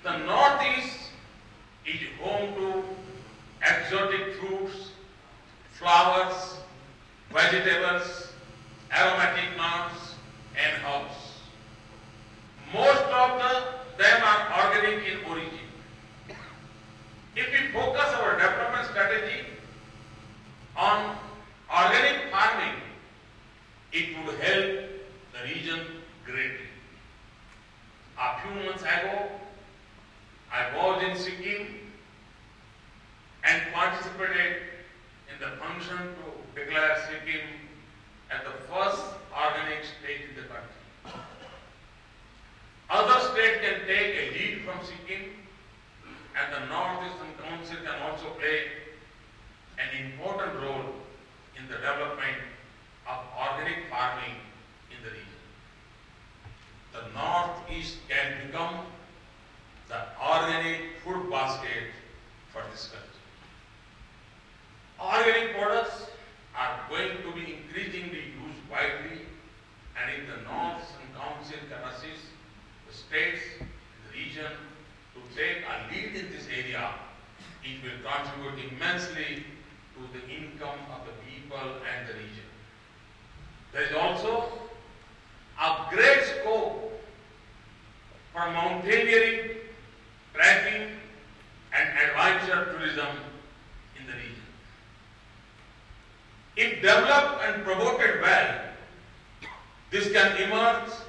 The Northeast is home to exotic fruits, flowers, vegetables, aromatic nuts, and herbs. Most of them are organic in origin. If we focus our development strategy on organic farming, it would help the region greatly. A few months ago, I was in Sikkim and participated in the function to declare Sikkim as the first organic state in the country. Other states can take a lead from Sikkim, and the Northeastern Council can also play an important role in the development of organic farming in the region. The Northeast can become the organic food basket for this country. Organic products are going to be increasingly used widely, and if the Northeastern Council can assist the states in the region to take a lead in this area, it will contribute immensely to the income of the people and the region. There is also a great scope for mountaineering, trekking, and adventure tourism in the region. If developed and promoted well, this can emerge